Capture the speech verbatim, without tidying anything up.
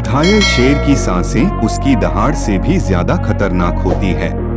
घायल शेर की सांसें उसकी दहाड़ से भी ज्यादा खतरनाक होती है।